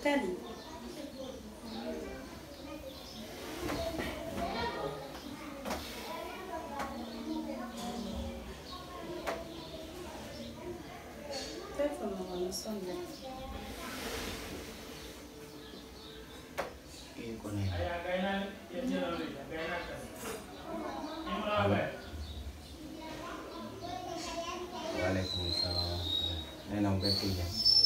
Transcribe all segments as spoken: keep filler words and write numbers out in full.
Tadi. Telepon mo na sonde. Iko na yun. Waalaikumsalam. Nena umbetuja.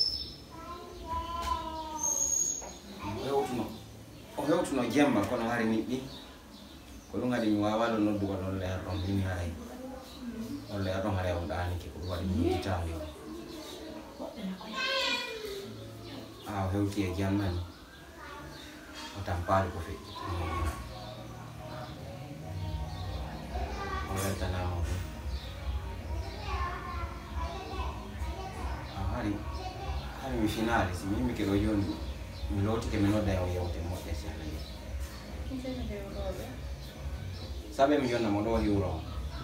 Oyo tuno. Oyo tuno jemma kono hari niɗɗi. Ko ɗum ngadi mi wawalo noddugo ɗon leer ɗon mini hay. On leer ɗon hare on ɗaniki ko ɗum waɗi mi yititami on. Ah, o hewti e jam nani. O tampali ko feƴƴi. O weltanama ɗum. Hari hari mi finali si mimi ke ɗo joni mi lotike mi nodda o yewte moƴƴa si Allah yi. Sabe mi jonna mo ɗo hiwro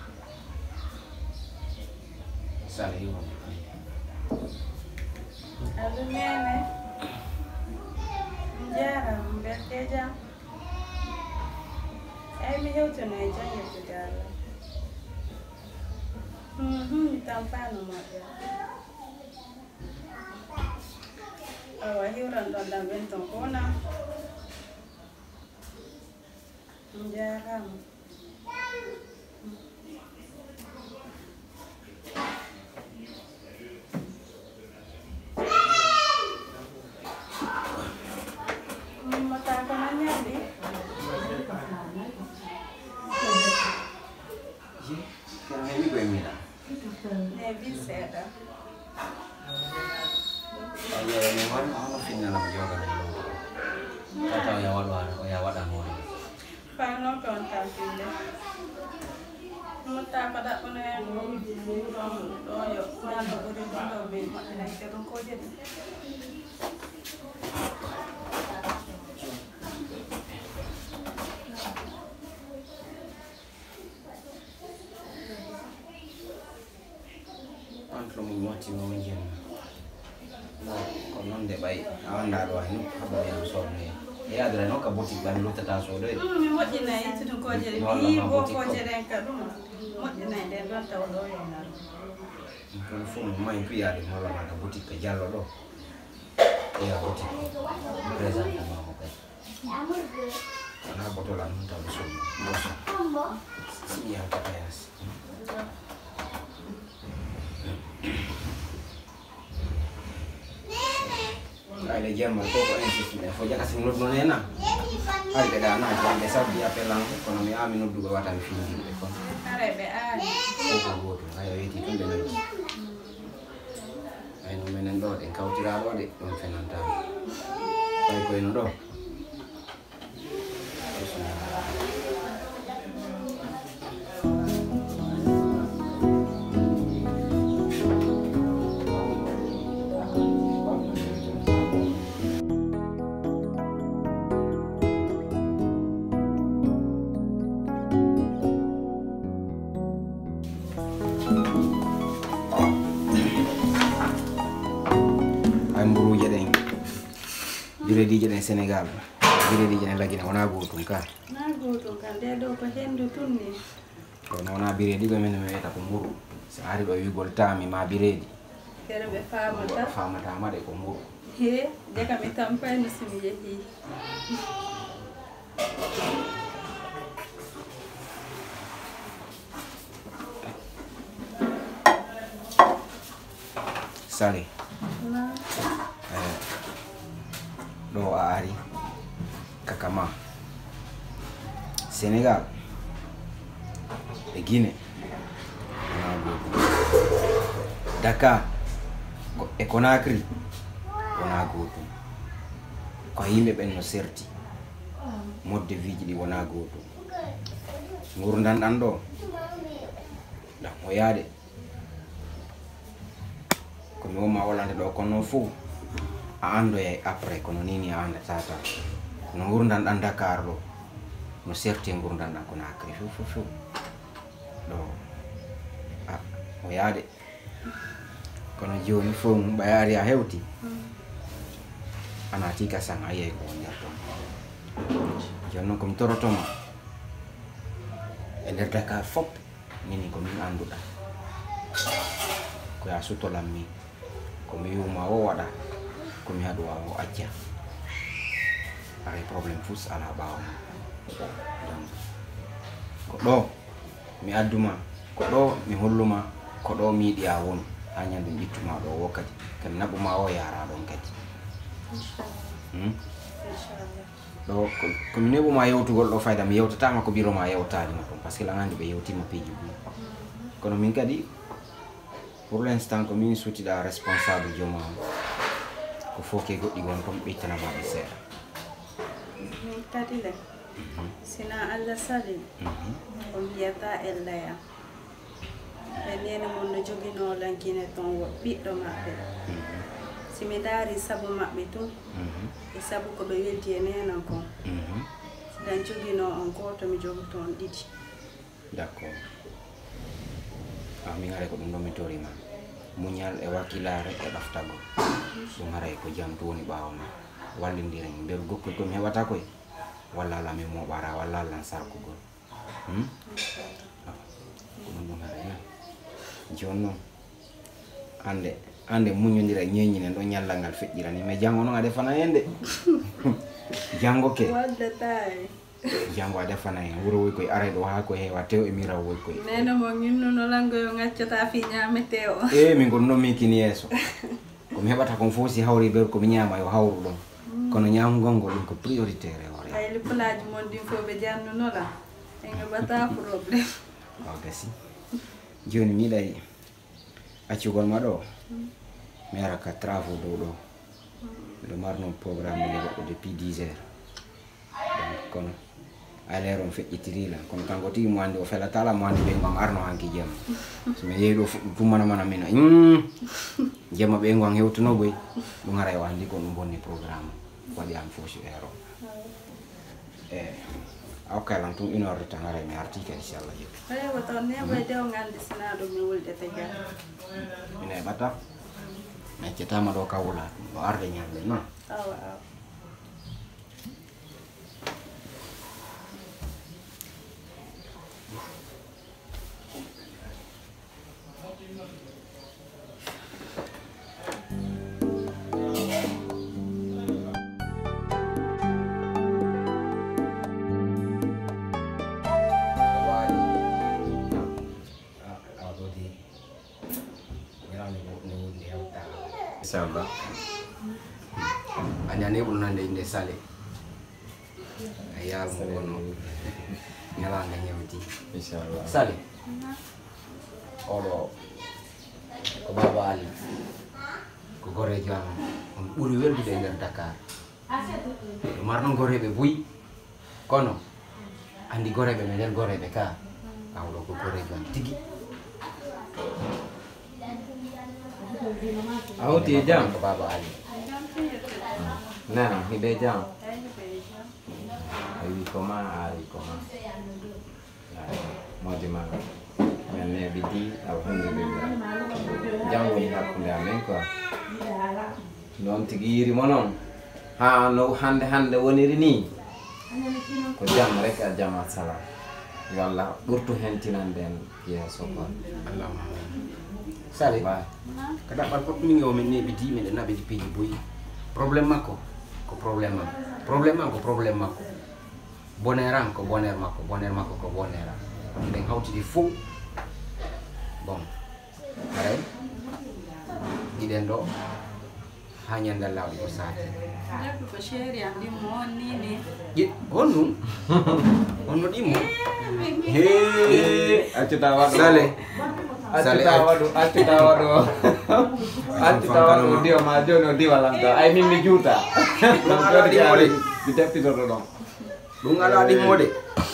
sala hiwro Allo nene. Jaram mberte jam. Ay mi hewtono e jam yettude Allah. Mhm, mi tampano moƴƴa. Awa hiwran ɗon ɗam ɓen ton kona. Jarama. Mata ko na nyandi. Ye, kaya may migo yung mila. Ne biseda. Ay, ay, may wala ako na finalam yoga na ilo. Tataw ya wala o ya wala mo. Paano kon tafinde? Mata pada ko na yan. Doyo, nalo ko rin do be makina ito ko din. Antro mo mo ti mo njem. No, ko non de bay awanda do ay no habo ya so ne. Ya dra no ka boti ban lu tata so do. Mi moƴƴina ittude koje ɗe mi yi bo koje ɗen ka ɗum moƴƴina e nden ɗon taw ɗo yonar. Kono fu mo may ku yaade mo la ka boti ka jallo do. Ya boti. Presente ma mo kay. Ana botola non taw so. Boso. Si ya ka yas. Ay le jam ko ko insist me fo jaka sing nodno nena ay ke dana jam be sabi apelang kono mi ami noddu go watan findi be kon Arebe ani. ko go to ay yiti tumbe no ay no menen do de kawtira do de don fenanta ay ko eno do mburu jeden dire di jeden Senegal dire di jeden lagi na wana gotum ka Na gotum kan de do ko hendu tunni. to nona biredi ko men me weta ko mburu sa ari do wigol tami ma biredi Kere be famata. famata ma de ko mburu He, de kam mi tampani simi yehi. sale Na. eh do ari kakama Senegal e Guinée wana gotum Dakar e Conakry wana gotum ko yimɓe ɓen no serti modde viji ɗi wona gotum gurdan ɗan ɗo ɗam o yaade ko mi woma wolande ɗo kono fuu a andoyay après kono nini a andata tan no gurdan ɗan Dakar ɗo no serti gurdan ɗan Conakry fof fof fof ɗo a o yaade kono joni fof mum ɓay ari a hewti ana tika sang aye ko nder ton jonnon komi torotoma e nder Dakar fop nini ko min anduɗa ko ya sutolam min komi wiwma o waɗa komi haɗu wa o acca aray probléme fus ala ɓawa donc ko ɗo mi adduma ko ɗo mi holluma ko ɗo mi yiɗi a wonu ha ñande mi ittuma ɗo wo kadi kadi naɓuma o yara ɗon kadi ɗo komi neɓuma yewtugol ɗo fayda mi yewtatama ko biro ma yewtanima ɗum par ce que langandi ɓe yewtima piiji bui kono min kadi pour l'instant ko min sutiɗa responsable joma ko foke goɗɗi gon tom ɓeytanamaɓe seeɗa min kadi le sina Allah sali o mbiyata ellaya ɓe nene mon no jogino lankine ton wo ɓiɗɗo maɓɓe si mi daari sabu maɓɓe tun e sabu ko ɓe welti e nenan kon siɗan jogino on goto mi jogoto on ɗiɗi d' accord a min haray ko ɗum ɗon mi torima muñal e wakkilare e ɗaftago ɗum haray ko jam to woni ɓawa ma wallidiren nder gokkol komi heɓata koye walla ala mi moɓara walla allan sarkugol ko ɗum ɗum haray joni noon ande ande muñodira ñeñinen ɗo ñallal ngal feƴƴirani mais janggo noon a defana hen de janggo ke waddatae janggo a defana hen wuro woy koye aray ɗo ha ko heewa tew e miraw woy koye nene mo ginnuno langoyo gaccata fi ñamete o e min gon noon min kini yeeso komi heɓata kon fof si hawri ɓer komi ñama yo hawru ɗon kono ñamugol ngol ɗum ko prioritaire hoore ay lippalaji mon ɗin fof ɓe jannunola en heɓata probléme o gasi joni mi yiɗay accugol ma ɗo mi ara ka travaux dow ɗo miɗo marno programme ne goɗɗo depuis dix heures donc kono alaire on feƴƴitirila kono kanko tigi mo andi o felatala mo andi ɓe gon arno hanki jemma somi yeehi ɗo fuɗɗu tummana mana min jemma ɓe gon hewtuno boy ɗum ara o andi ko ɗum bonni programme waɗi am fausse heure o e a hokkalan tum une heure de temps aray mi arti kadi inchallah jeeɗi rewa taw neɓoy dew gandi sina ɗum mi wuldete gal min heɓata mi accetama ɗo ka wula ɗo arde ñamde noon awa awa inchallah a ñane ɓol nande inde sale a yalmo kono ñalande ñewti inchallah sale oɗo ko baba Ali ko gorejo am on ɓuuri weldude e nder Dakar ɗo marno goreɓe buyi kono andi goreɓe me nder goreɓe ka awɗo ko gorejo am tigui a hoti e jam ko baba Ali na hiɓe jam a wi koma a wi koma moƴƴi ma min neɓi di alhamdulillah jam woni hakkude amen quoi noon tigui yirimo noon ha no hande hande woniri ni ko jam rek a jama salam yo Allah ɓurtu hen tinande en yeeso quoi allahuma sale ko ɗaɓɓal goɗɗum o min neɓiti miɗen naɓiti piiji boyi probléme makko ko probléme am probléme am ko probléme makko bonheur am ko bonheur makko bonheur makko ko bonheur am miɗen hawtidi fof bon aray ɗiɗen ɗo ha ñandal lawɗi ko saati neɗɗo ko chéri am ɗimmo on ni ni ƴe honɗum honno ɗimmo he accuta waɗo sale accuta waɗu accuta waɗu accuta waɗu diwa ma joni o diwalam to ay min mi juuta ɗum joni jaari mi deppitoto ɗon ɗum ala ɗimmode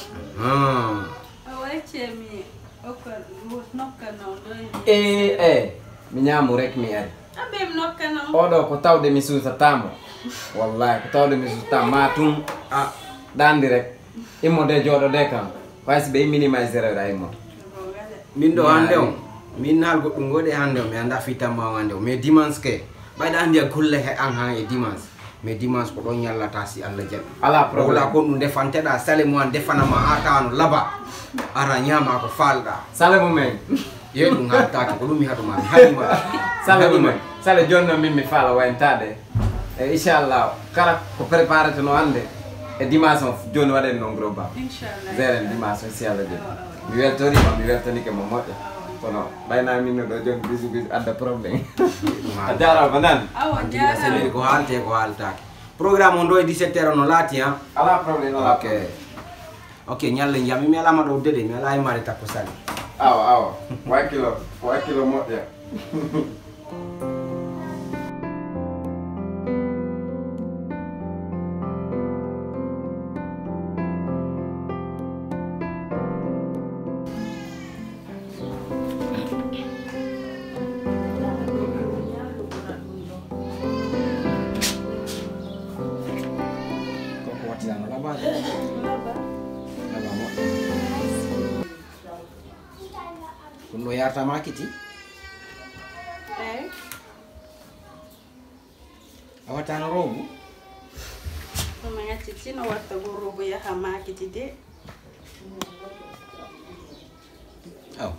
o waccemi oko nokka noon ɗo e e mi ñaamu rek mi ari aɓem nokka noon oɗo ko tawde mi suusatamo wallahi ko tawde mi suusatamo ma tum a ɗandi rek immo de jooɗo de kam waysi ɓe imminima e zéro a immo min ɗo hande o min naal goɗɗum goɗe hande o mi anda fitanma o hande o mais dimanche ke ɓayɗa andi a golle he an han e dimanche mais dimanche ko ɗon ñallata si Allah jaɓi ala wala problème ko ɗum defanteɗa sale mo an defanama atano laba ara ñama ko falɗa sale mumen yeyi ɗum hattaki ko ɗum mi haɗuma mi haɗima sale mumen sale jonno min mi faala wayntade e inchallah kala ko préparé to no hande e dimanche on joni waɗen noon gros ba Inshallah. zeren dimanche on si Allah jaɓi mi weltorima mi weltanike mo moƴƴo kono ɓayna min no ɗo joni bisu bisu adda probléme a jarama nan Awa seli jara. ko halte ko haltaki programme on ɗo e dix-sept heures no laati han ala probléme ala ok ok ñalle jam mi alama ɗo dede mi ala e mari takko sali awa awa wakkilo wakkilo moƴƴa koko wattidano labaje laba moƴƴo ɗum ɗo yartama kiti Eh, a wattano robu kuma ngati tino watta go robo ya hamakiti de. aw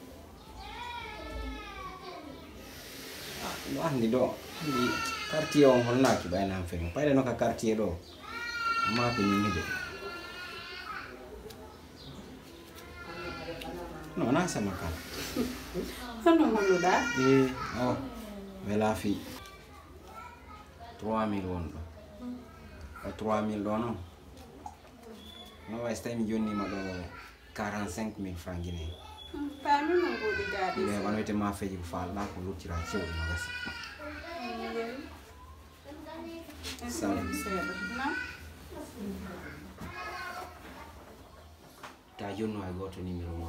ɗo andi ɗo andi quartier on holnaki ɓaynan feri payde no ka quartier ɗo amma ko ñimide non na sama kala Hono honuɗa? e o wela fi trois mille won ɗo o trois mille ɗo noon no way so tawi mi jonnima ɗo quarante-cinq mille francs guiné Pami no godi gaɗi. ɓe wano wiyete ma feji ko falɗa ko luttira cewɗi no gasi Salam seeɗa. Na? ta jonno hay goto numéro ma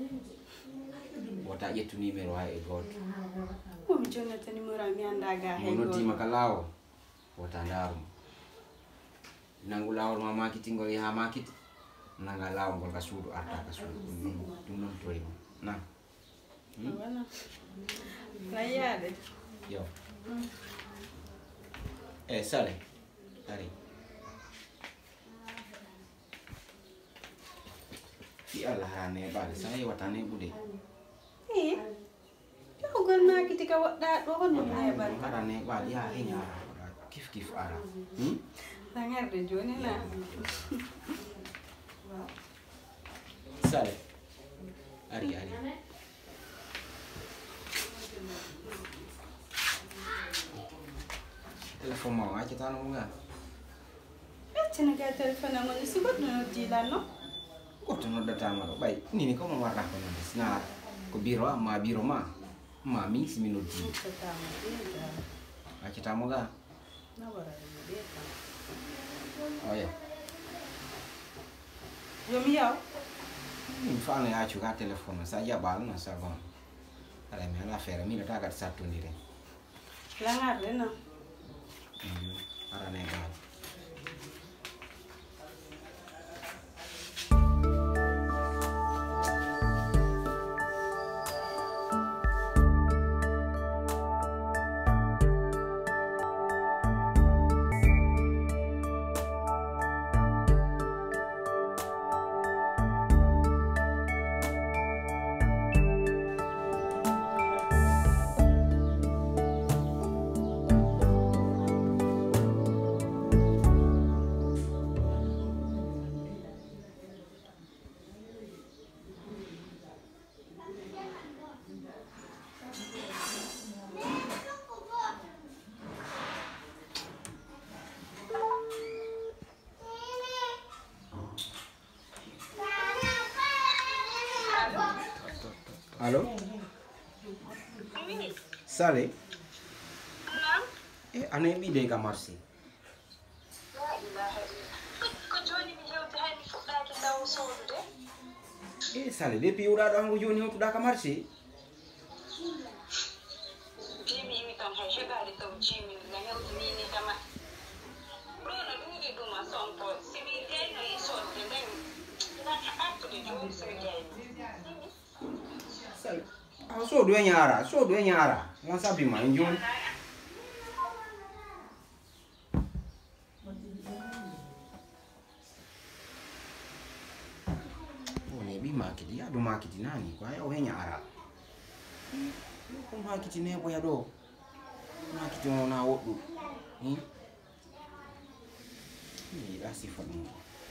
wota ƴettu numéro hay e goto Ko mi jonnata numéro mi anda ga hay mo goto. noddima ka lawol wota daruma nangu lawol ma makitingol yaha makiti nanga lawol ngol ka suudu arta ka suudu ɗum noon toyma nan Wala. Layade. yo e sale ari fi Allah ha neɓade sa yewata neɓude Eh. Yo gol makiti ka waɗɗa ɗo hono neɓal. ara neɓade ya heña ara waɗa kif kif ara hmm? Langarde joni na. sale ari ari téléphone ma o accatano mo ga Ɓeccana ga téléphone amon si goɗɗo noddilanno. goto noddatama ɗo ɓay nini ko mo warɗa ko nonde sina ko biro amma biro ma ma min simi noddimi Totama ɗiɗa. accatamo ga Nawarare mo ɗiɗa. oya Yomi yaw. min fano yaccu ga téléphone sa jaɓal no sagon ala mi ala feere minota kadi sattodire Langarde na. arane gal allo sale e ane ɓiide ka marché e sale depuis uɗaɗo hanko joni hewtuɗa ka marché sale a soodu e ñaara soodu e ñaara lan sabbima en joni do makiti nani kwa ya ohenya ara ko makiti ne boya do makiti mo na woddu hmm ni da sifa dum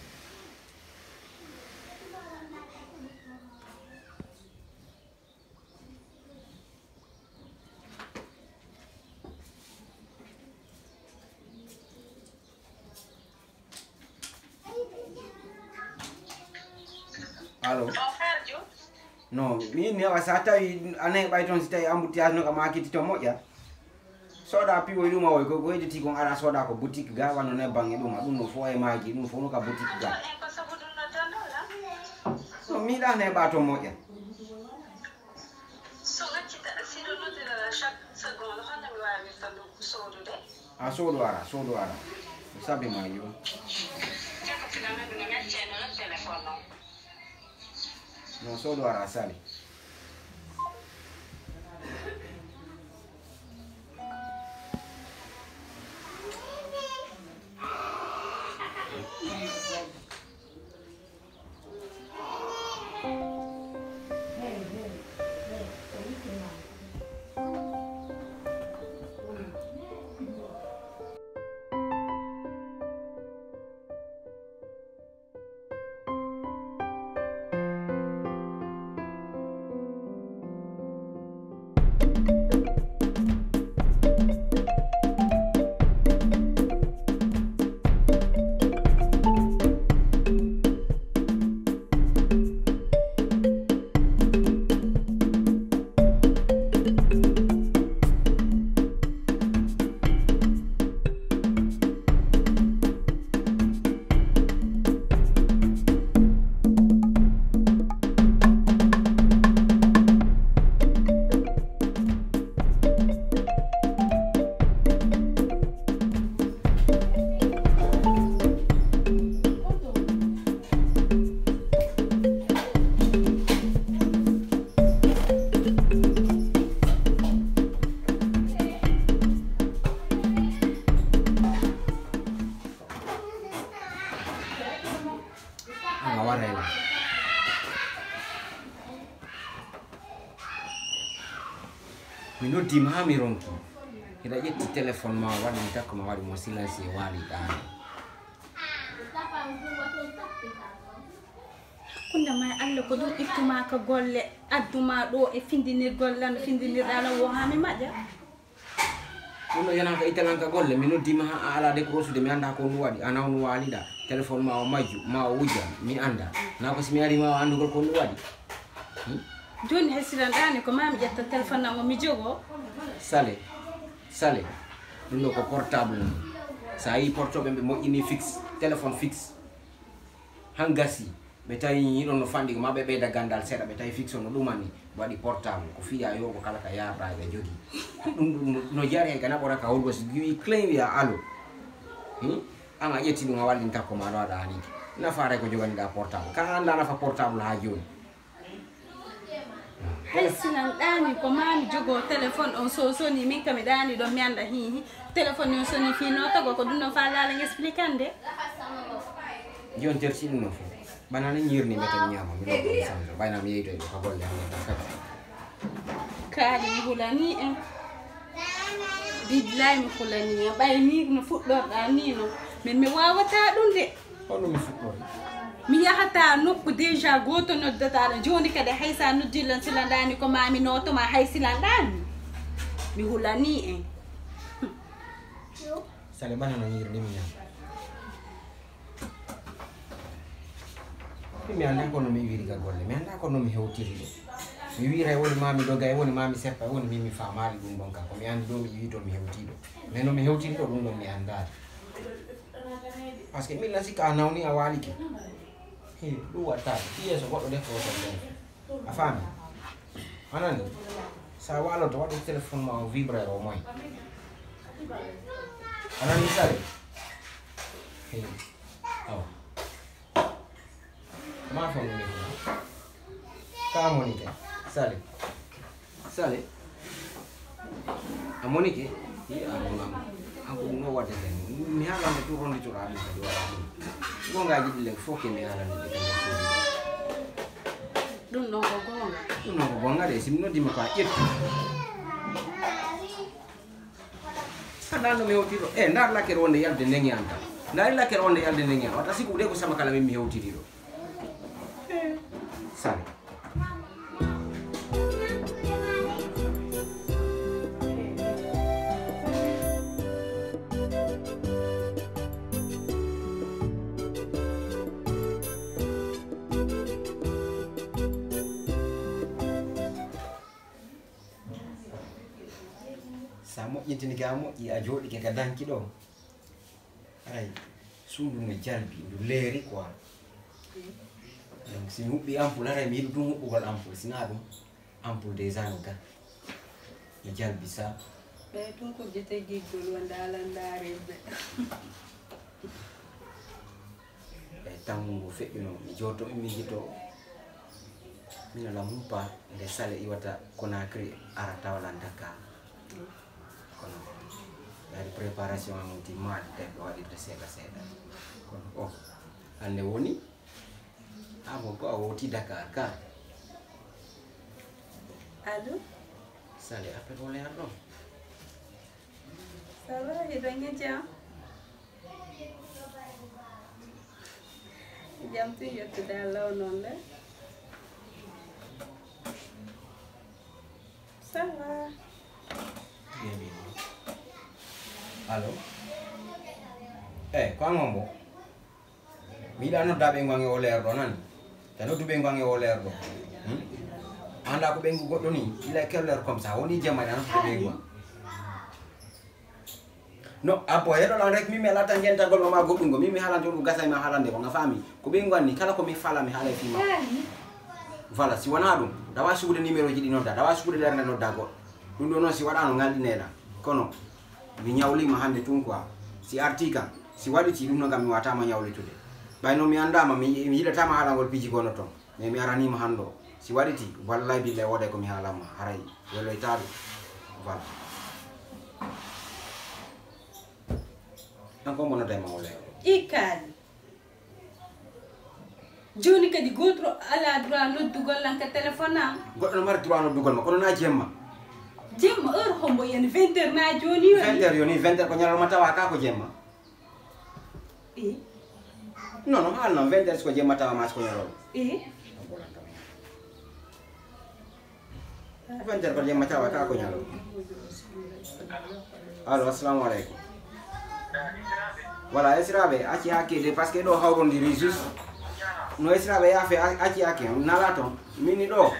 Halo. No, mimi wasata ane baiton sita ambutias no kama kiti to moja. Soda piwo iluma wo ko goje ti kon ara soda ko boutique ga wano ne bangi dum dum no fo e maji dum fo no ka boutique ga. No mi da ne ba to moja. So ngati ta siro no de la chaque seconde honna mi wa mi tandu sodo de. Ah sodo ara, sodo ara. Sabe mai yo. Chaka finalmente non è c'è non telefono. No sodo ara sali. Mino dim ha mi ronki. Ida yetti telephone ma wadi takko ma wadi mo silence wali dani. Kunda mai Allah ko dum ittuma ka golle adduma do e findinir gollan findinir ala wo ha mi maja. Kuno yana ka italan ka golle mino dim ha ala de crosu de mi anda ko nu wadi ana nu wali da telephone ma o maju ma o wuja mi anda na ko simi ari ma andu gol ko nu wadi. Joni hesiran dani ko mami jetta telephone na mo mi jogo sale sale duno ko portable sa yi portable be mo ini fixe telephone fixe hangasi betay yido no fandi ma be be da gandal seda betay fixe no dumani wadi portable ko fiya yo ko kala ka ya ra ga jogi dum no jare kana bora ka always gi claim ya alo hmm anga yeti dum wali ntakko ma do da ani na fare ko jogani da portable ka anda na fa portable ha joni. Hesinan dani ko mami jogo telephone on so so ni min kami dani do mi anda hi telephone on so ni fi no tago ko dunno fa la ngi explicande jon terci no fo banana nyirni mete mi nyama mi do sanzo bayna mi yeyto ko golle ha kaali mi hulani en billahi mi hulani bay ni no fuddor da ni no min mi wawata dum de hono mi fuddor mi yahata nokku deja goto noddata la joni kade haysa noddilan silandani ko mami noto ma hay silandani mi hulani en sale banana nyirni mi nyama mi anda ko no mi wiri ga golle mi anda ko no mi hewtiri do mi wira woni mami doga e woni mami seppa woni mi mi famali dum don ka ko mi andi do mi wi to mi hewtido mais no mi hewtiri do dum do mi anda parce que mi la sika nawni awali ke he du wata iya so goddo defo so den afami anani sa walo to wadi telephone ma vibrer o moy anani sare he aw ma fa mo ka monike sale sale a monike yi a ngam aku no wade den mi hala me tu rondi to rabi do wala ngo ngaji dile foke mi hala ni Ɗum non ko gonga. Ɗum non ko gonga de si mi noddima ko a ƴetti. Aɗa mi hewtiri ɗo e ndar lakkere wonde yalde ndengi an tan. Ndari lakkere wonde yalde ndengi an wata siku ɗe ko sama kala min mi hewtiri ɗo. Sale. Sa moƴƴintini ka moƴƴi a jooɗike ka danki ɗo ay suudu no jalbi ndu leeri quoi donc si mi huɓɓi ampoule aray mi yiɗi ɗum huɓɓugol ampoule sina ɗum ampoule déjà no ga no jalbi sa ɓe tun ko jete giggol wonde alandareɓe e tangu ngu feƴƴuno mi jooto mi jito min ala humpa nde sale iwata Conakry ara tawala Dakar kono yaadi préparation amum timmaade te ɗo waɗirde seeɗa seeɗa kono o hannde woni a mo ko a woti Dakar ka allo sale appel o leer ɗon ça va hiɗon e jam jam tun yettude Allah o noon le ça va allo eh ko an on bo mi yiɗa nodda ɓe ngonge o leer ɗo nani ta noddu ɓe ngonge o leer ɗo anda ko ɓengu goɗɗo ni ila keller comme ça woni jemma ɗa noddude ɓe ngon no abbo heɗoɗan rek min mi alata jentagol mama goɗɗum go min mi haalante ɗum gasa mi haalande ko nga faami ko ɓe ngonni kala komi fala mi haala e fima voilà si wona ɗum dawa sugude numéro ji ɗi nodda dawa sugude lernde nodda goɗɗo ɗum ɗo noon si waɗano ngalɗineɗa kono mi ñawlima hande tun quoi si arti kam si waɗiti ɗum no kam mi watama ñawlitude ɓayno mi andama mi yiɗatama haalangol piji gono toon mais mi aranima hande o si waɗiti wallay bille woɗe komi haalanma haray weloytaɗum voilà an ko bonata e ma o leero ikkaali joni kadi gotro ala droit noddugol lanka téléphone am goɗɗo no mari droit noddugol ma kono na jemma jemma heure hombo yen vingt heures na joni yoni vingt heures yoni vingt heures ko ñalawma tawa ka ko jemma i non non haalno vingt heures ko jemma tawa ma ko ñalawma i vingt heures ko jemma tawa ka ko ñalawma allo assalamu aleykum voilà esiraɓe acci hakkede par ce que ɗo hawrodiri juste no esiraɓe yaafe acci hakke nala toon mini ɗo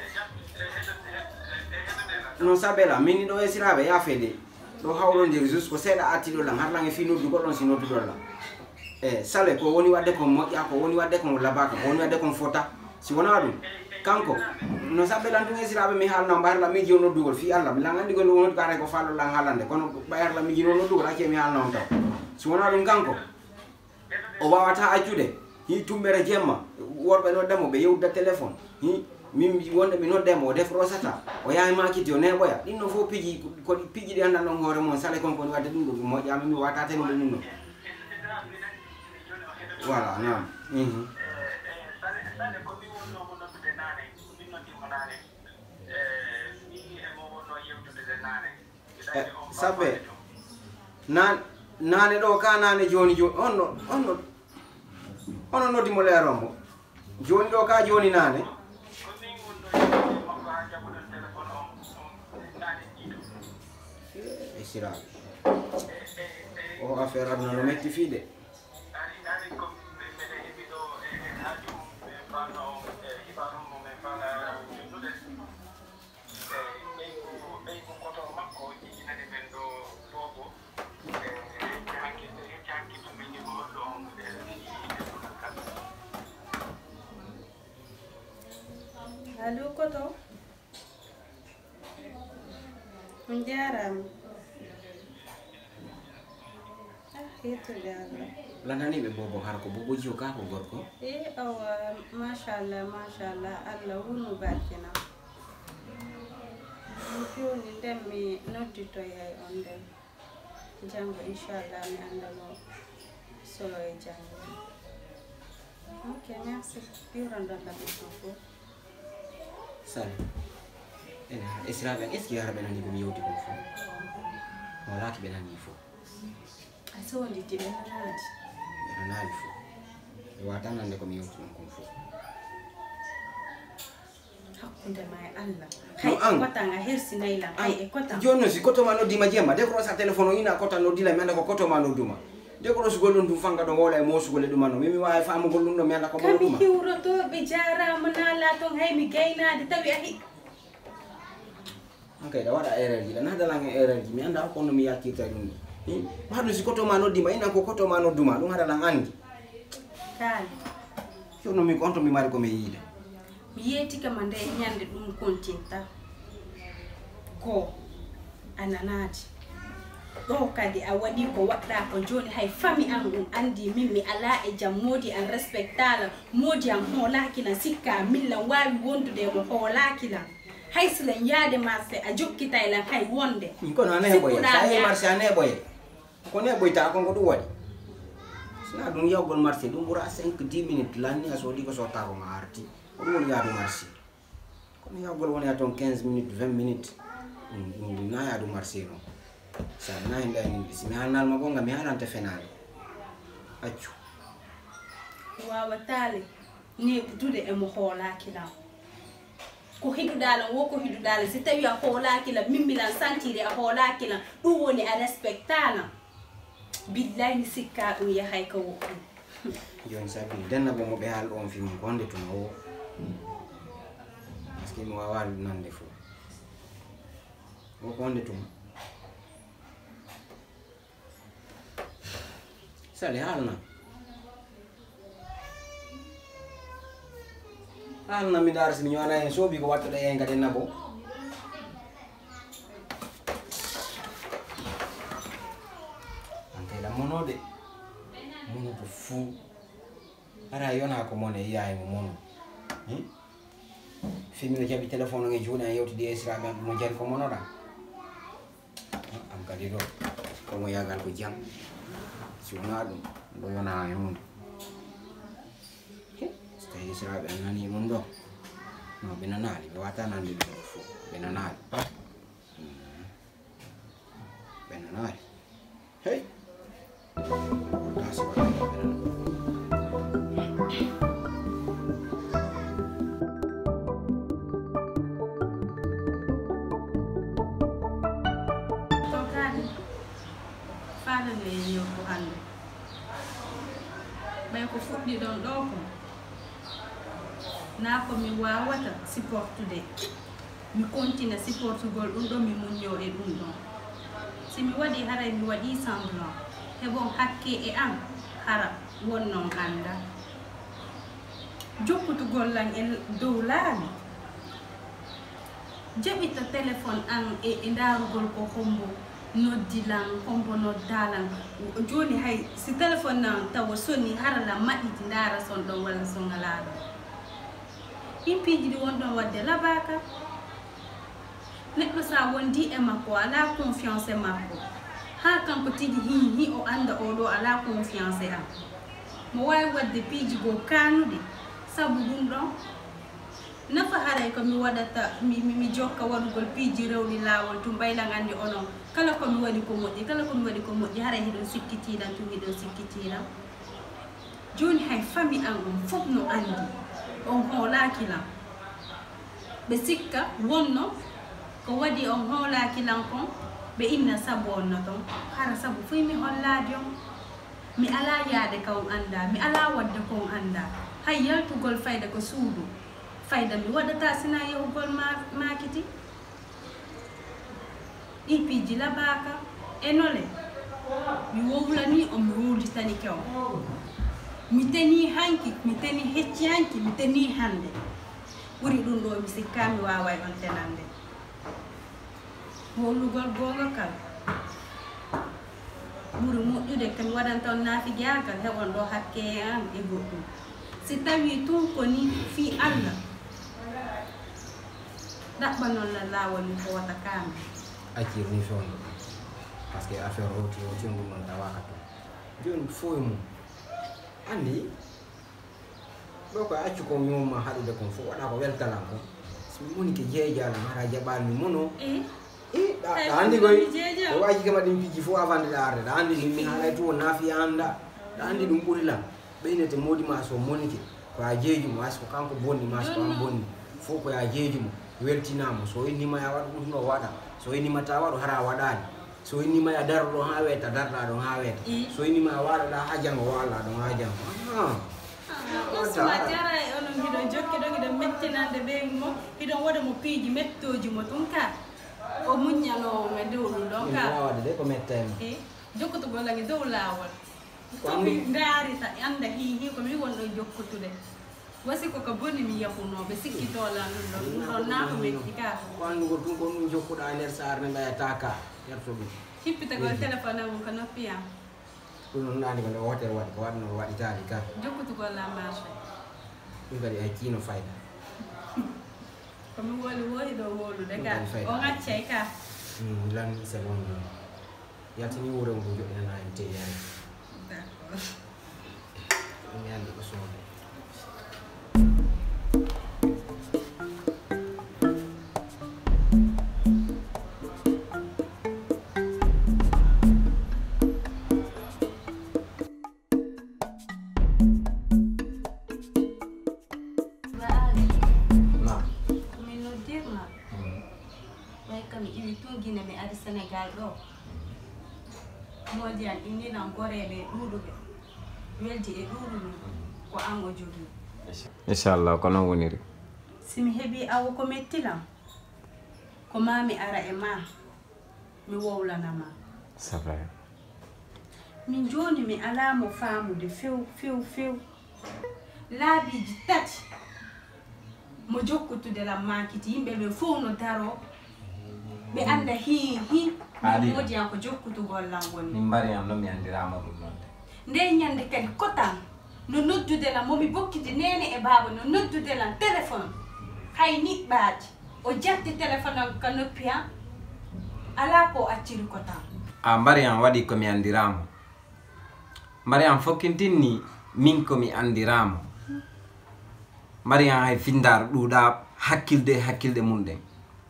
non sabela mini ɗo esiraɓe yaafede ɗo hawrodiri juste ko seeɗa artiɗo lan har lan e fi noddugol ɗon si nodduɗol lan e sale ko woni wadde ko moƴƴa ko woni wadde ko labaka ko woni wadde kon fota si wona ɗum kanko no sabbelan tun esiraɓe mi haalno mbayarla miji o noddugol fi allah mi lan andi ko noddu kare ko fallo lan haalande kono ɓayarla miji no noddugol acce mi haalno on taw si wona ɗum kanko o wawata accude hi tumɓere jemma worɓe noddemo ɓe yewda téléphone hi min wonde mi noddemo o def rosata o yahi makiti o neɓoya ɗin no fof piji ko piji ɗi andan ɗon hoore mon sale kon koni wadde ɗum ɗo ɗum moƴƴami mi wata tenude ɗum ɗo voilà nam sabbe nan nane ɗo ka nane joni joni onno onno ono noddimo leerombo joni ɗo ka joni nane e siraɓe o affaire aduna no metti fiide allo koto on jarama ah yettude Allah landaniɓe bobo har ko boboji o ka ko gorko e awa machallah machallah Allah wonu barkina joni nden mi nodditoyay on nden janggo inchallah mi andano solo e janggo ok merci ɓiwrandonɗam ɗum fof Sali. Ena esra ben eski yara ben andi mi yoti ko fu. Wala ki ben andi fu. Aso ndi ti ben naati. Ben naali fu. E wata nande ko mi yoti ko fu. Hakkunde ma e Allah. Hay e kota nga hersi nayla. Hay e kota. Jonno si koto ma no dima jema de ko sa telefono ina kota no dila mi anda ko koto ma no duma. De ko su golon dum fanga do wala e mo su gole dum no mimi wa faamu golun do mi anda ko mo duma. Kami hiwroto be jara manala ton hay mi gaynade tawi ahi. Okay, da wada error ji da na dalang error ji mi anda ko no mi yakita dum. Eh, hadu si koto ma no dima ina ko koto ma no duma dum hada lang andi. Kal. Yo no mi konto mi mari ko me yida. Mi yeti kama nde nyande dum kontinta. Ko ananati. Do kadi a wadi ko wadda ko joni hay fami an dum andi min mi ala e jam modi an respectala modi an holaki la sikka milla wawi wondude mo holaki la hay silen yaade marché a jokkita ila hay wonde Min ko na ne boy sai marché ane boy ko ne boy ta ko ngodu wadi sina dum yawgol marché dum bura cinq dix minutes lanni aso di ko so ta ko ma arti ko dum yaadu marché ko ne yawgol woni aton quinze minutes vingt minutes dum na yaadu marché no sa na inda ni bismi hanal ma bonga mi halante fenale accu wawa tale ne dude e mo holaki la ko hidudala wo ko hidudala si tawi a holaki la mimmilan santire a holaki la dum woni a respectala billahi ni sikka dum ya hay ko wo joni sabi denna bo mo be hal on fi mo gonde to no parce que mo wawa nande fu wo gonde to Sali halna. Halna mi dar sini nyana en sobi ko watto en gade nabo. Ante la monode. Mono to fu. Ara yona ko mone yaay mo mono. Hein? Fimi no jabi telephone ngi juna yewti di esra me mo jari ko mono da. Am kadi do ko mo yagal ko jam. Sunado do yona yonde stay sira be nani mundo no benanali be wata nandi do fu benanali benanali hey that's what I benanali fana ne yo ko hande bay ko fuddi don do ko na ko mi wawata supportude mi continue supportugol dum do mi munyo e dum don si mi wadi haray mi wadi semblant e bon hakke e am hara wonnon anda jokkutugol lan e dow laabi jabita téléphone an e ndarugol ko hombo noddilan kombo noddalan joni hay si téléphone nan taw sonni harala maditi ndara son do wala son ngalaado impiji di wondon wadde labaka neddo sa wondi e makko ala confiance e makko ha kanko tigi hi hi o anda o do ala confiance am mo way wadde piji go kanude sabu dum don nafa haray ko mi wadata mi mi jokka wadugol piji rewli lawol tum bayla ngandi onon kala ko mi wadi ko moddi kala ko mi wadi ko moddi haray hidon sikkitiidan tum hidon sikkitiidan joni hay fami an on fop no andi on holaki lan be sikka wonno ko wadi on holaki lan kon be inna sabu on ton hara sabu fuy mi holladi on mi ala yaade kaw anda mi ala wadde ko anda hay yaltugol fayda ko suudu fayda mi wadata sina yewgol ma makiti ipiji labaka enole mi wowlani o mi wowlitani kew mi teni hanki mi teni hecci hanki mi teni hande ɓuri ɗum ɗo mi sikka mi waway on tenande wowlugol gonga kal ɓuri moƴƴude kami waɗanta on naafigiyagal heɓon ɗo hakke an e goɗɗum si tawi tun koni fi Allah ɗaɓɓa noon la lawol mi fowata kame accir ni fewnde par ce que affaire roti roti ngum non tawaka to joni foy mum andi ɗo ko accu ko ñoma haɗude kon fof waɗa ko weltalan ko moni ke jeeja la mara jabal mi mono eh eh da Ay, andi ko koy mi jeeja. o waji kama dim piji fo avant de arde da andi mi halay to nafi anda da andi dum buri la beynete modi ma so moni ke ko a jeeju mo asko kanko bonni ma so am bonni fo ko ya jeeju mo weltinamo so inni ma ya wadu no wada so inni ma ta wadu hara wadani so inni ma ya dardo ha weta darda do ha weta so inni ma wada da hajango wala do hajango ah Usma jara onon hidon jokki do hidon mettinande be mo hidon wada mo piiji mettoji mo tun ka o munyano me dow don ka wada de ko metten eh jokkuto golangi dow lawol ko mi ndaari ta anda hi hi ko mi wondo jokkutude wasi ko ka boni mi yahuno be sikki tola non don na ko metti ka ko an go tun ko dum jokkuda nder sar ne mbaya taka yerto bi hippita ko telephone am ko noppiya ɗum nani ko hotel waɗi ko waɗno waɗi taali ka jokkutugol la marché ɗum kadi ay kiino fayda komi woli woni ɗo wolude ka Ɗum kadi fayda. o ŋaccay ka lan c'est bon ɗum yaltini wuro ngo joɗɗinana en teyani d'accord ɗum yandi ko soode Sénégal ɗo modi an inninan goreɓe ɗuɗuɓe weldi e ɗuɗumi ko an o jogui inchallah ko non woniri simi heeɓi awo ko mettilam ko mami ara e ma mi wowlanama c'est vrai min joni mi alamo famude few few few laabiji tati mo jokkutude lam makiti yimɓe ɓe fof no daro ɓe anda hi hi modi an ko jokkutugol lam woni min mbari am ɗo mi andirama ɗum noon de nde ñande kadi kotan no noddude lam momi bokkiti nene e baba no noddude lam téléphone hay niɓɓaade o jatti téléphone am ka noppi han ala ko acciri kotan a mbari am waɗi komi andirama mbari am fokkintinni min komi andirama mbari am hay findar ɗuuɗa hakkilde hakkilde mum ɗen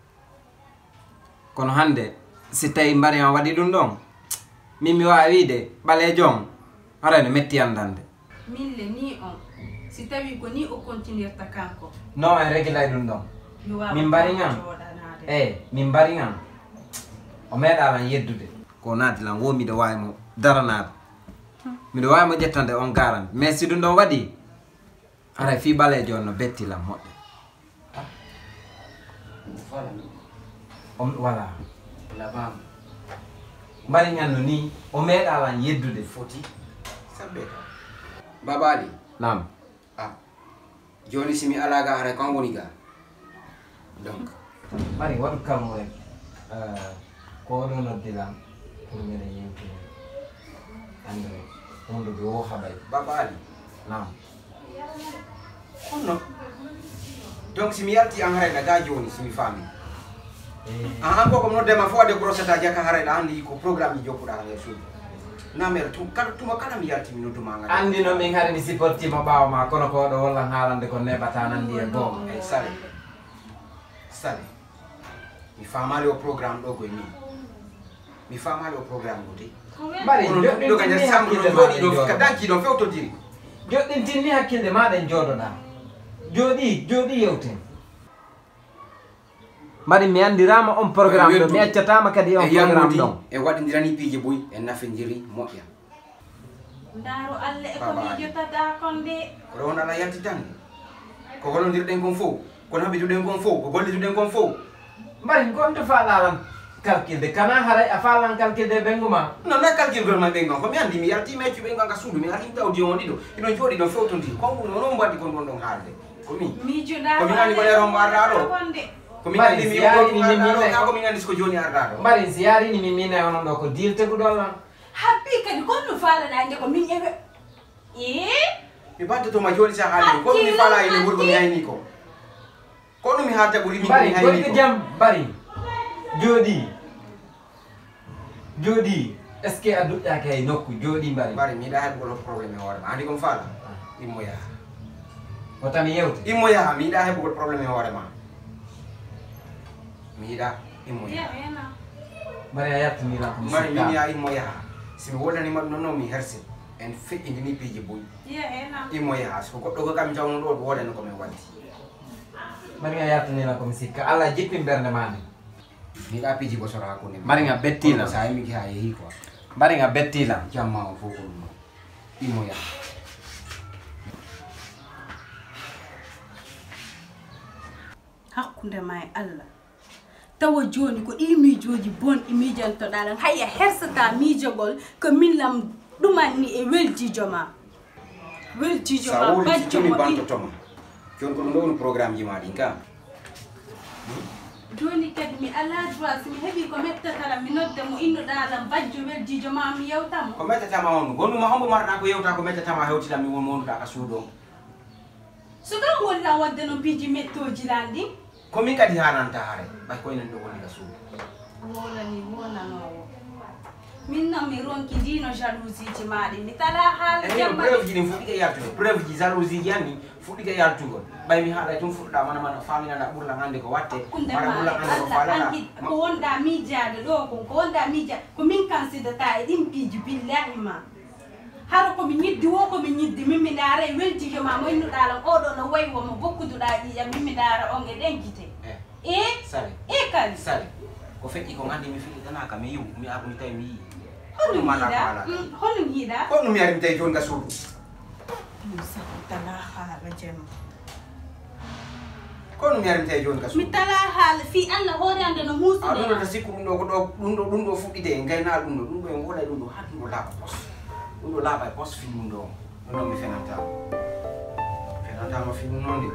kono hande si tawi mbari am waɗi ɗum ɗon min mi wawi wiide ɓaleejo on harayno metti andande mille ni on si tawi ko ni o continuirta kanko non en réglay ɗum ɗon mi wawa min mbari ngam joɗanade eyi min mbari ngam o meeɗalan yeddude ko naati lan wo miɗo wawi mo daranade miɗo wawi mo ƴettande on garande mais si ɗum ɗon waɗi haray fi ɓaleejo on no bettilam moƴƴe on voilà labam mbari ñanno ni o meeɗalan yeddude foti sabbe babali nam ah joni simi alaga hare kan woni ga donc mbari waɗu kalmo rek ko ɗo noddilam pour miɗen yewtide ande hondude wo haɓay babali nam honno donc simi yalti an hare ga joni simi fami Eh, an ko ko noddema fo ade brossata jaka hare da andi ko programme ji jokkuɗa nder suudu namere tu kala tuma kala mi yalti mi nodduma ngal andi no min hari mi supportima ɓawa ma kono ko ɗo wallan haalande ko neɓata nandi e goo ay sale sale mi famali o programme ɗo koye ni mi famali o programme goti mbari ɗo ka nder sambre ɗo jooɗi ɗo ka danki ɗon fewtodiri joɗɗintinni hakkilde maɗen jooɗoɗa jooɗi jooɗi yewten mbaɗi mi andirama on programme ɗo mi accatama kadi on programme ɗon e waɗidirani piije boyi e nafidiri moƴƴa ndaro allah e ko mijotata kon de koɗo won ala yaltitande ko hollodirɗen kon fof kono haɓituɗen kon fof ko gollituɗen kon fof mbari gonto faalalan calculde kana haray a faalan calculde ɓengu ma non na calcule gol ma ɓengon komi andi mi yalti meccu ɓengon ka suudu mi ari tawdi on ɗiɗo iɗon jooɗi ɗon fewtodiri kon onon mbaɗi kon ɗon ɗon haalde komi mijoɗa komin andi ko yaron mo arɗa ɗo konde komin Mbari, andi mi si yarini mi arɗa ɗo mine- ka komin andi siko joni arɗa ɗo mbari si yarini mi mina onon ɗo ko dilte ko ɗon lan happi kadi konno falanande ko min eɓe e mi baddotoma joni sa haali ko mi fala ene ɓuuri komi hayni ko ko ɗum mi haalta ɓuuri min mbari komi hayni goɗɗo ko jaam mbari jooɗi jooɗi est ce que a duƴƴaki hay nokku jooɗi mbari mbari mi yiɗa heɓugol probléme e hoorema andi komi faala immo yaha o tami yewte immo yaha mi yiɗa heɓugol probléme e hoorema mi yiɗa immo Ya yaha ena. Mari a yettanira ko mi mari min sikka ya immo yaha simi wodanima ɗum noon noon mi herse en feƴƴidini piiji boyi Ya ena. immo yaha so goɗɗo ko kam jawno ɗo wodani komin waddi mari a yettanira ko mi sikka Allah jippi mbernde ma nde mi yiɗa piiji bosoro hakkunde Mari nga bettila. sa yimi ki ha yeehi quoi mbari nga bettilam jamma o fof ko ɗum noon immo yaha Hakkunde ma e Allah. Tawa joni ko ɗi miijoji bonɗi miijantoɗa ɗan hayya hersata miijogol ko min lam ɗumanni e weljijo ma. Weljijo sa ma woli bajjo timi mo ɗi. bantotoma joni ko ɗum ɗo woni programme ji ma ɗin kam Joni kadi mi ala droit somi heeɓi ko mettatala mi nodda mo innuɗa lam bajjo weljijo ma mi yewtamo. ko mettatama on gonnuma hombo marɗa ko yewta ko mettatama hewtida mi won monduɗa ka suuɗo o So kam wonɗa wadde no piiji mettoji lan ɗin. komin kadi hananta haare ɓay koynen ɗo woni ka suuɗo Wolani wonanowo. Min noon mi ronki dino jalousie ji maɗi mi tala haala eyi jamma. preuve ji ɗin fuɗɗike yaltude preuve ji jalousie ji anni fuɗɗike yaltugol ɓay mi haaɗay tum fuɗɗoɗa mana mana faminana ɓurlan hannde ko watte Kunde mara ma ɓurlan hannde ko Allah falana anki ko wonɗa miijade ɗo kon ko wonɗa miijade ko min kansidata e ɗin piiji billahi ma. Hara komi ñiddi wo komi ñiddi min mi ndaara e weljijo ma mo innuɗa lam oɗo no wayi womo bokkuduɗa ƴiƴam min mi ndaara on e ɗen gite. e E sali e kadi. sali ko feƴƴi ko gandi mi fiɗitanaka mi yiw mi armi tawi mi yii Honum mana ko hiiɗa ala honum hiiɗa. ko ɗum yari mi tawi joni ka suuɗu Ɗum sabu tala haala jemma. ko ɗum yari mi tawi joni ka Mi suuɗu tala haala fi Allah hoore ande no a ɗum ɗo muusude. ta sikku ɗum ɗo ko ɗo ɗum ɗo ɗum ɗo fuɗɗide e gaynaa ɗum ɗo ɗum ɗo en woɗay ɗum ɗo ha ɗum ɗo laaɓa pos ɗum ɗo laaɓa e pos film ɗo ɗum ɗon mi fenantama fenantama film noon de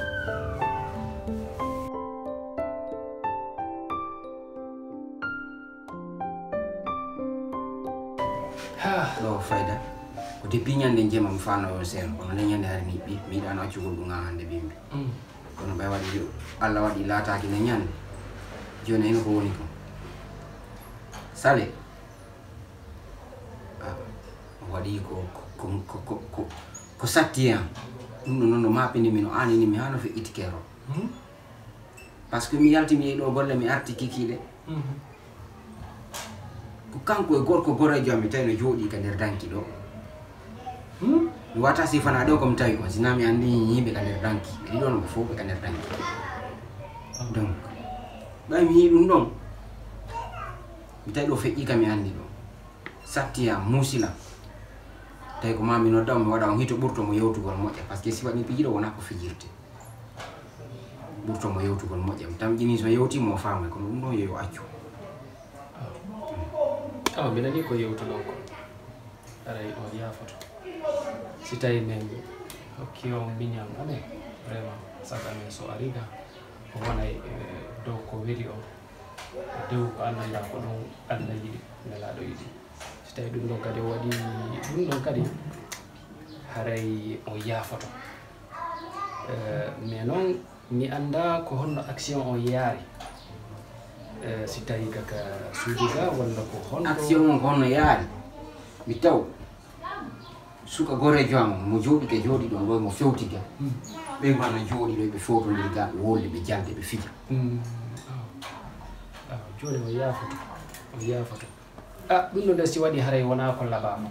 ɗo fayda ko depuis ñande jema mi fanoyo seeno kono nde ñande hari ni ɓi mi yiɗano accugol ɗum ha hande ɓimɓe kono ɓay waɗi Allah waɗi laataki nde ñande joni hen ko woni ko sale o waɗi ko ko ko ko ko ko satti hen ɗum ɗo noon no mapini mi no anini mi ha no feƴƴiti keero par ce que mi yalti mi yehi ɗo golle mi arti kikiɗe ko kanko e gorko gorejo am mi tawi no jooɗi ka nder danki ɗo mi wata sifana ɗo komi tawi on sina mi andi yimɓe ka nder danki ɓe ɗiɗo no ɓe fof ɓe ka nder danki donc ɓay mi yi ɗum ɗon mi tawi ɗo feƴƴi ka mi andi ɗo sattiyam muusilam tawi ko ma mi nodda mi waɗa on hito ɓurtomo yewtugol moƴƴa par ce que si waɗi pijiɗo wona ko fijirte ɓurtomo yewtugol moƴƴa mi tamƴini so yewtimo o faamay kono ɗum ɗon yo accu awa mi nani ko yewtuɗon ko aray on yafoto si tawi min hokki on miñam ane vraiment sago amen so ariga o wonay dow ko weli o dow ko anndanɗa ko ɗum Allah yiɗi nelaɗo yiɗi si tawi ɗum ɗon kadi o waɗi ɗum ɗon kadi haray on yafoto mais noon mi anda ko honno action o yaari si tawi kaka suudiga walla ko honno action on ko honno yaari mi taw suka gorejo am mo jooɗi ke jooɗi ɗon ɗo mo fewtiga ɓe ma no jooɗi ɗo ɓe fewtodir ga ɓe wolde ɓe jalde ɓe fija aw joni o yafoto o yafoto a ɗum ɗo nde si waɗi haray wona ko laɓama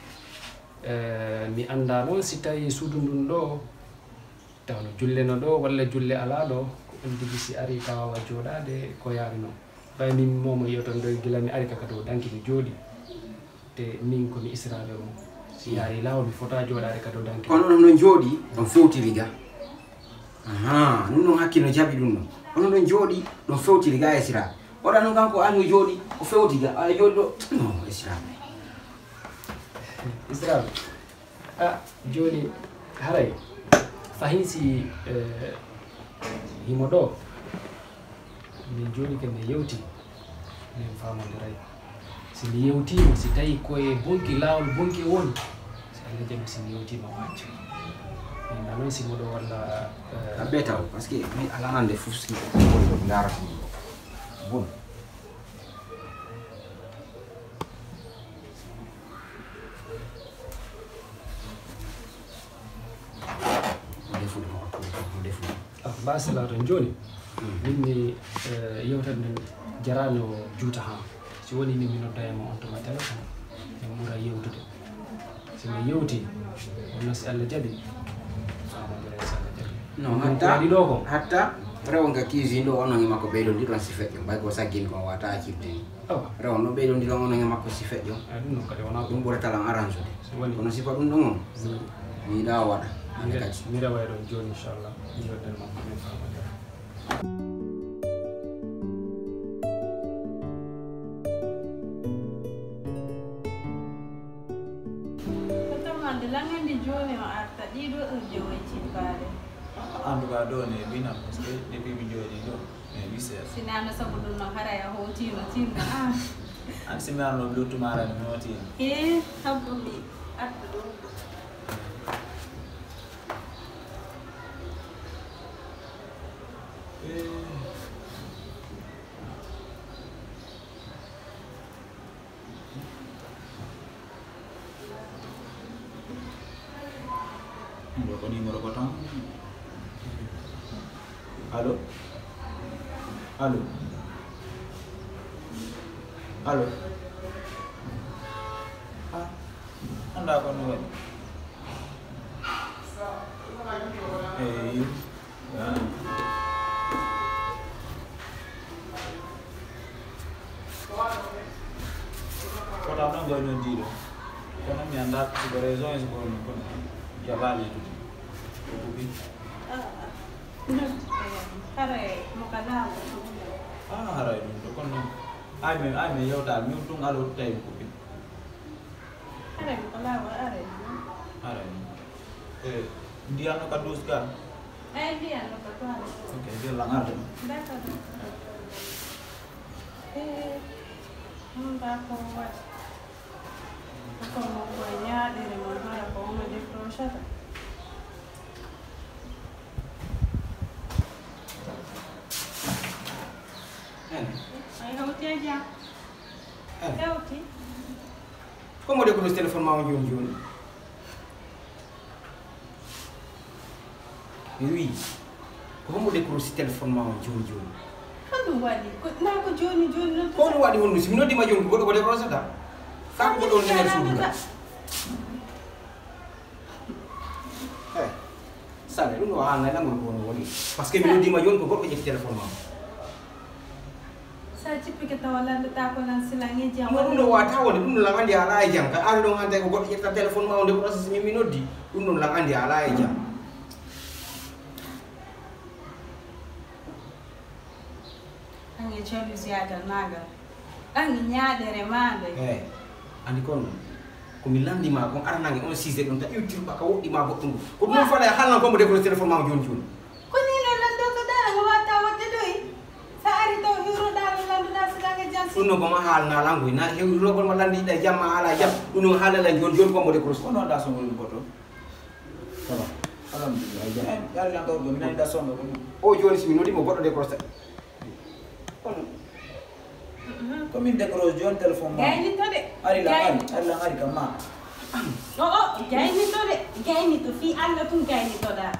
mi anda noon si tawi suudu ndun ɗo tawno julle no ɗo walla julle ala ɗo ko on jigi si ari ka wawa jooɗade ko yaari noon ɓay min momo yiyoton ɗo gila mi ari kaka dow danki mi jooɗi te min komi israɓe o si yaari lawol mi fota jooɗade ka dow danki kono ɗon ɗon jooɗi ɗon fewtiri ga aha ɗum ɗon hakkille no jaɓi ɗum ɗon onon ɗon jooɗi ɗon fewtiri ga e siraɓe oɗa noon kanko ani o jooɗi o fewti ga a jooɗi ɗo non e siraɓe israɓe a joni haray fahin si himo ɗo min joni ke mi yewti min famodiray si mi yewtima si tawi koye bonki lawol bonki woni si Allah jaɓi si mi yewtima wacca min na noon simo ɗo walla aɓe taw par ce que mi alanande fof ski ɗo darata ɗum bon mbasila ton joni minni yewtere nden jarani o juuta ha si woni ni mi noddayma on toma téléphone mi ɓuura yewtude somi yewti wonno si Allah jaaɓi famadere si Allah jaaɓi non hatta ɗiɗo ko hatta rewonka cuisine ɗo onon e makko ɓeydondiɗon si feƴƴo mbay ko saggini kon wata accirde ni rewon ɗo ɓeydondiɗon onon e makko si feƴƴo ɗum noon kadi wona ɗum ɓuratalan arrangeude woni kono sifa ɗum ɗon on mi yiɗa waɗa hande kadi mi rewa ɗon joni inchallah jodden makko min famadere langandi joni o arta ɗiɗo ɗum jowoy cippade en tout cas ɗo ne binam par ce que depuis mi jooɗi ɗo e wisere sinano sabu ɗum no haray a hotino tinno an an simi arno ɓlottumarani mi hotino e habbo mi arta ɗo ɗo ko numéro ko tan allo allo allo ah anda ko no waɗi eyi kotam ɗon goy noon jiiɗo kono mi anda siko raison e siko kono jaɓaali tuti ko kuɓi haray mokalaamo ah haray ɗum to kono ay mi ay mi yewtaal min ɗum alo tawi mi kuɓi haray mokalaamo aray haray e ndiyanno ka douze ga ay ndiyanno ka toane ok jellan ardema d'accord e ɗum mba ko waɗi kono koye ñaaɗere mon hara ko omo décrochata ay hawti e jam hewti comme de ko ɗo téléphone ma o joni joni mi wi ko homo décroche téléphone ma o joni joni hoɗum waɗi na ko joni joni non ko ɗum waɗi honno simi noddima joni ko goɗɗo ko décrochata ka ko goɗɗo on nder suudu ka e sale ɗum ɗo haalnay ɗangol ko no woni par ce que mi noddima joni ko goɗɗo ƴetti téléphone ma sa cippike tawa landata ko nan silang e jam mo ɗum ɗo wata wonde ɗum ɗo lan andi ala e jam ka ari ɗon hande ko goɗɗo ƴetta téléphone ma o nde ko ɗo simi mi noddi ɗum ɗon lan andi ala e jam ange jalousie adal nagal ange ñaaɗere maɗe eyi andi kon komi landima kon aranange on sise ɗon ta iwtirɓa ka woɗɗima goɗɗum ko ɗum fala haalnan kombo décroche téléphone ma o joni joni ko ni no lando ko dara ngo watta wadde ɗoy sa ari taw hiwroɗaɗo landuɗa silange jam ɗum ɗon koma haalnalangoy na hewrogol ma landiɗa jamma ala jam ɗum ɗon haalala joni joni kombo décroche ko noon ɗa songo ɗum koto ça va alhamdulillah jam yalla ngawɗo mi nani ɗa songo ko ɗum o joni simi noddimo goɗɗo décroche kono komin décroche joni téléphone ma gaynito de ari la ari ari la ari kam ma o o gaynito de gaynito fi allah tum gaynitoɗa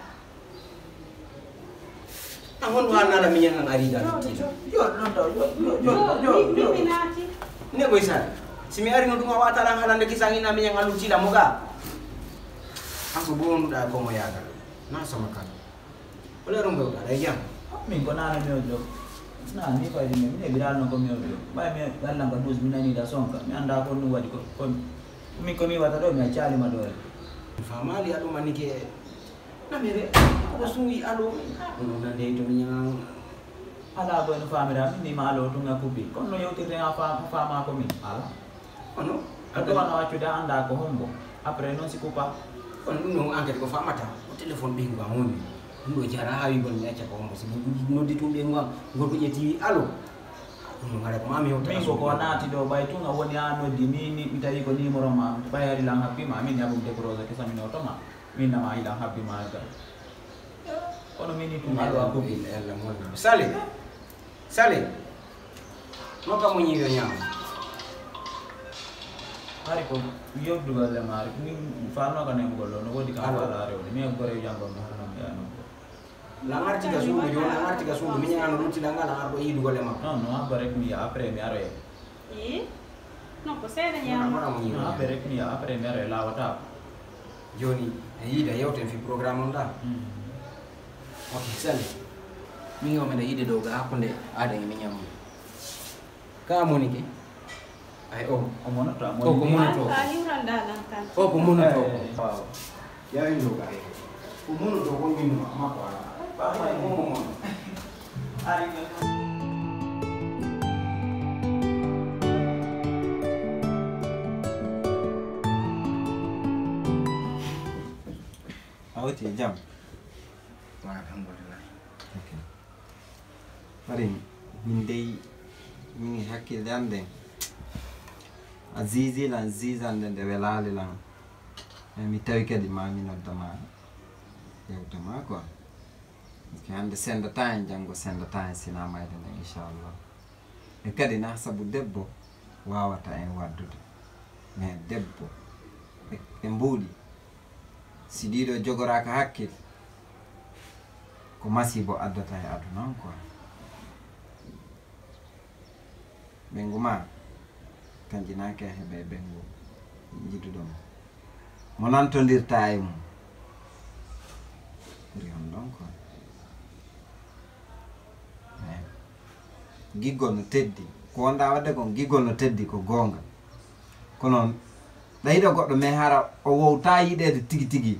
an hon haalnala miñan an arida joni ɗon taw mi naati ne ɓoy sare simi ari no ɗum a watalan haalande kisanina miñan a luttidamo ga an ko bonnuɗa komo yagal na sama kala olero mbewɗa ɗa e jam min ko nana mewɗo na ni fayde mi min eɓiralno ko mewɗo ɓay mi wallanka douze mi nanida sonka mi anda ko ɗum waɗi ko min komi wata ɗo mi a calima ɗo rek famali aɗo manike namere ko suwi alo ɗum nande to miñan ala boy no famira min nima alo tun ngakkubi kono no yewtirde ha fama ko min ala ono aɗo wana waccude anda ko hombo après noon si coupa kono ɗum ɗon enquête ko famata ko téléphone ɓeygu am woni ɗum ɗo jara ha wi gon mi acca ko hombo so noddi tum ɓeygu am gorko ƴetti alo ɗum ɗon haɗa ko mami hewta min koko naati ɗo ɓay tun a woni ha noddi mi mi tawi ko numéro ma ɓay harilan habbima min yaɓum décroche ke samino toma min nama hilan habbima ga kono mini tum aɗo a kubi allah monna sale sale nokka mo ñiwi o ñaama hari ko yobdugalle maari min fannoka nen gollo no woodi kam wala rewde min gore jangol no harnam ɓeya noon langar tiga sudu jo langar tiga sudu minya anu luti danga langar do idu gole ma no no apre mi apre mi are eh no ko sede Mana nyama mana no mo apre mi apre mi are la wata joni ida yewten fi programme on da okay sali mi ngi mena ide do ga akunde ada ngi nyam ka mo ni ke ay o o mono ta o ko mono to ah yuranda nan kan o ko mono to waaw ya ndo ga ay ko mono to ko min ma ko ala ba ay ko mo mono ari awti jam alhamdulillah okay mari min dey min hakkille ande azizi lan zizande nde welali lan mi tawi kadi ma mi noddama yewtama quoi que hande sendata en janggo sendata en sina mayde nde inchallah e kadi na sabu debbo wawata en waddude mais debbo e mbuuɗi si ɗiɗo jogoraka hakkil ko masibo addata e aduna on quoi ɓengu ma kanji nake heɓe ɓengu jiduɗoma mo nantodirta e mum ɓuri on ɗon quoi giggol no teddi ko wonɗa wadde kon giggol no teddi ko gonga ko noon ɗayiɗo goɗɗo mais hara o wowta yiɗede tigi tigi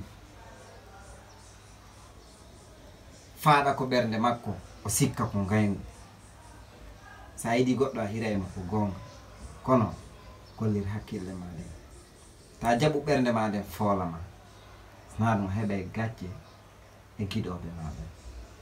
faaɗa ko ɓernde makko o sikka ko ngaygu sa yiɗi goɗɗo a hirayma ko gonga kono gollir hakkille ma ɗen ta jaɓu ɓernde ma nden foolama na ɗum heɓe gacce e giɗoɓe ma ɓen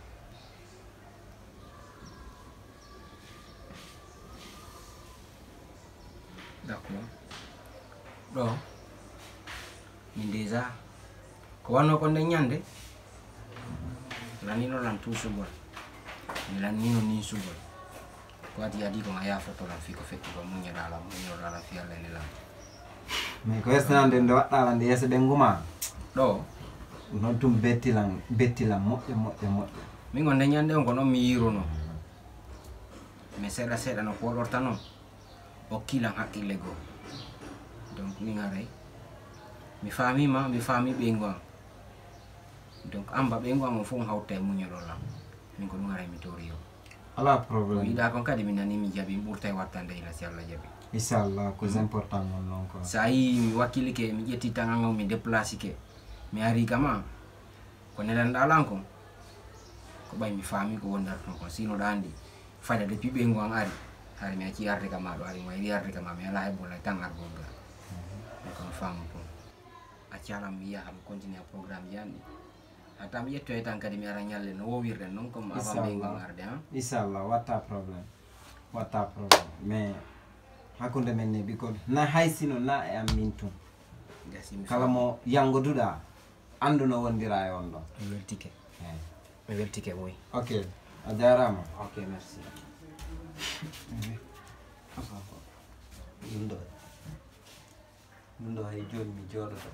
d'accord ɗo min déjà ko wanno ko nde ñande lanino lan tusugol mi lannino nin sugol ko adi adi ko ma yafotolan fi ko fekki ko muñeɗalam muñoɗalam fi allah ni lam mais ko westanande nde waɗɗala nde yeeso ɓengu ma ɗo noon tum bettilan bettilan moƴƴo moƴƴo moƴƴo min go nde ñande on ko noon mi yiruno mais seeɗa seeɗa no poɗorta noon o kilan haqqille goo donc min haray mi famima mi fami ɓeygu am donc amba ɓeygu am o fof hawta e muñoɗolam min ko ɗum haray mi tori yo ala o probléme yiɗa kon kadi mi nani mi jaaɓi mi ɓurta e wattande ila si allah jaaɓi inchallah ko important non noon quoi sa yi mi wakkilike mi ƴetti tagangam mi déplace ke mi ari kama ko nelanɗalan kon ko ɓay mi faami ko wondata ton kon sino ɗa andi fada depuis ɓeygu am ari hari mi acci arde kama ɗo ari mo yiɗi arde kama mi ala heɓolay tan argoga e kon faamu ton accalam mi yaha mi continue a programme janɗi hatta mi ƴettoye tan kadi mi ara ñalle no wowirɗen noon comme avant ɓeygu am arde han inchallah watta probléme watta probléme mais hakkude men ne ɓikol na hay sino na e am min tun gasi mi kala mo yangoduɗa andu no wondira e on ɗon mi weltike eyyi mi weltike moy ok a jarama ok merci ɗum ɗo ɗum ɗo hay joni mi joɗoto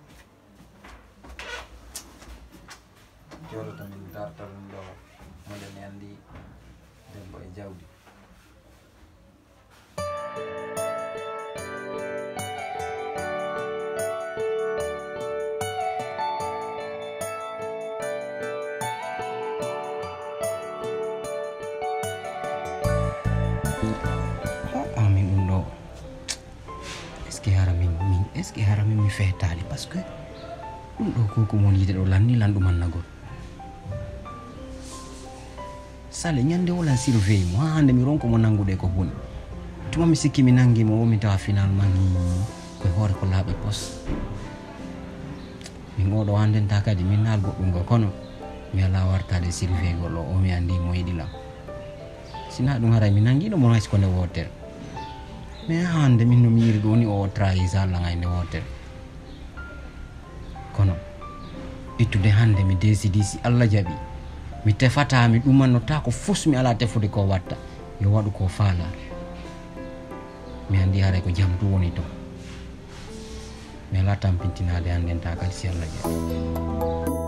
joɗoto min darta ɗum ɗo mode mi andi debbo e jawdi amin ɗum ɗo est ce que haramin min est ce que haramin mi feetali par ce que ɗum ɗo koko mon yide ɗo lanni lan ɗuman nagol sale ñande wolan surveille mo ha hande mi ronko mo nangude ko hunde tuma mi sikki mi nangimo o mi tawa finalement ni koye hoore ko laaɓi pos min oɗo handenta kadi min naal goɗɗum go kono mi ala wartade surveille gol o o mi andi mo yiɗi lam sina ɗum haray mi nanguiɗo mo hayso ko nde wotere mais hande min no mi yiri ɗo ni o trahis Allah ngay nde wotere kono ittude hande mi décidi si Allah jaaɓi mi tefata mi ɗumannota ko fos mi ala tefude ko watta yo waɗu ko faala mi andi haray ko jam du woni to mi ala tampintinade handenta kadi si Allah jaaɓi